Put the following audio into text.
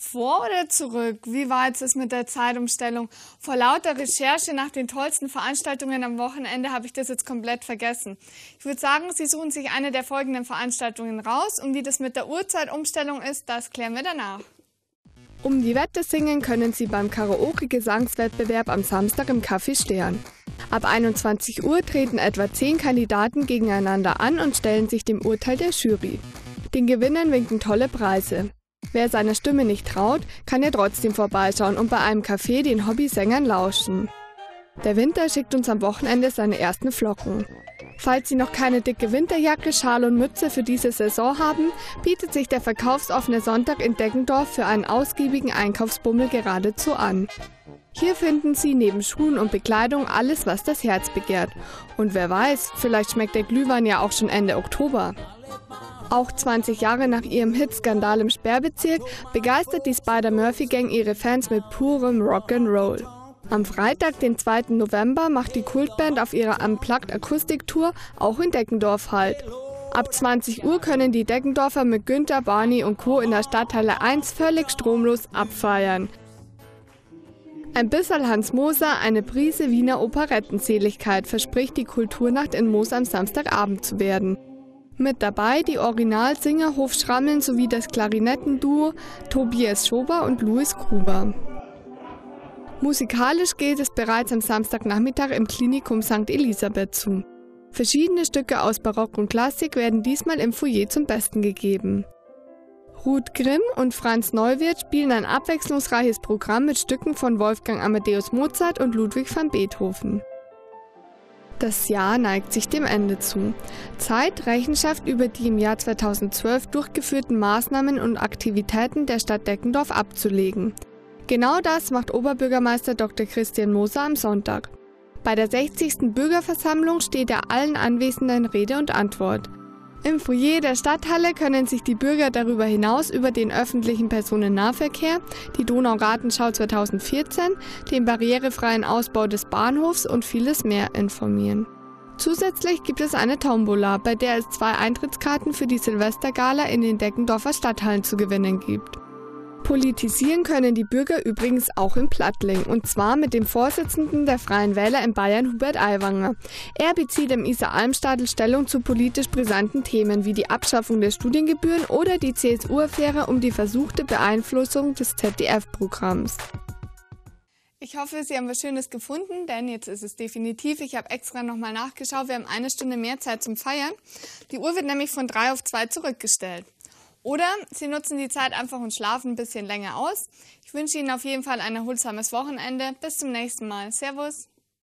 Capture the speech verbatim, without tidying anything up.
Vor oder zurück? Wie war jetzt das mit der Zeitumstellung? Vor lauter Recherche nach den tollsten Veranstaltungen am Wochenende habe ich das jetzt komplett vergessen. Ich würde sagen, Sie suchen sich eine der folgenden Veranstaltungen raus. Und wie das mit der Uhrzeitumstellung ist, das klären wir danach. Um die Wette singen können Sie beim Karaoke-Gesangswettbewerb am Samstag im Café Stern. Ab einundzwanzig Uhr treten etwa zehn Kandidaten gegeneinander an und stellen sich dem Urteil der Jury. Den Gewinnern winken tolle Preise. Wer seiner Stimme nicht traut, kann ja trotzdem vorbeischauen und bei einem Café den Hobbysängern lauschen. Der Winter schickt uns am Wochenende seine ersten Flocken. Falls Sie noch keine dicke Winterjacke, Schal und Mütze für diese Saison haben, bietet sich der verkaufsoffene Sonntag in Deggendorf für einen ausgiebigen Einkaufsbummel geradezu an. Hier finden Sie neben Schuhen und Bekleidung alles, was das Herz begehrt. Und wer weiß, vielleicht schmeckt der Glühwein ja auch schon Ende Oktober. Auch zwanzig Jahre nach ihrem Hit Skandal im Sperrbezirk begeistert die Spider-Murphy-Gang ihre Fans mit purem Rock'n'Roll. Am Freitag, den zweiten November, macht die Kultband auf ihrer Unplugged-Akustiktour auch in Deggendorf Halt. Ab zwanzig Uhr können die Deggendorfer mit Günther, Barney und Co. in der Stadthalle eins völlig stromlos abfeiern. Ein bisserl Hans Moser, eine Prise Wiener Operettenseligkeit verspricht die Kulturnacht in Moos am Samstagabend zu werden. Mit dabei die Originalsinger Hofschrammeln sowie das Klarinettenduo Tobias Schober und Louis Gruber. Musikalisch geht es bereits am Samstagnachmittag im Klinikum Sankt Elisabeth zu. Verschiedene Stücke aus Barock und Klassik werden diesmal im Foyer zum Besten gegeben. Ruth Grimm und Franz Neuwirth spielen ein abwechslungsreiches Programm mit Stücken von Wolfgang Amadeus Mozart und Ludwig van Beethoven. Das Jahr neigt sich dem Ende zu. Zeit, Rechenschaft über die im Jahr zweitausendzwölf durchgeführten Maßnahmen und Aktivitäten der Stadt Deggendorf abzulegen. Genau das macht Oberbürgermeister Doktor Christian Moser am Sonntag. Bei der sechzigsten Bürgerversammlung steht er allen Anwesenden Rede und Antwort. Im Foyer der Stadthalle können sich die Bürger darüber hinaus über den öffentlichen Personennahverkehr, die Donau-Ratenschau zweitausendvierzehn, den barrierefreien Ausbau des Bahnhofs und vieles mehr informieren. Zusätzlich gibt es eine Tombola, bei der es zwei Eintrittskarten für die Silvestergala in den Deggendorfer Stadthallen zu gewinnen gibt. Politisieren können die Bürger übrigens auch in Plattling, und zwar mit dem Vorsitzenden der Freien Wähler in Bayern, Hubert Aiwanger. Er bezieht im Isar-Almstadl Stellung zu politisch brisanten Themen wie die Abschaffung der Studiengebühren oder die C S U-Affäre um die versuchte Beeinflussung des Z D F-Programms. Ich hoffe, Sie haben was Schönes gefunden, denn jetzt ist es definitiv. Ich habe extra nochmal nachgeschaut, wir haben eine Stunde mehr Zeit zum Feiern. Die Uhr wird nämlich von drei auf zwei zurückgestellt. Oder Sie nutzen die Zeit einfach und schlafen ein bisschen länger aus. Ich wünsche Ihnen auf jeden Fall ein erholsames Wochenende. Bis zum nächsten Mal. Servus.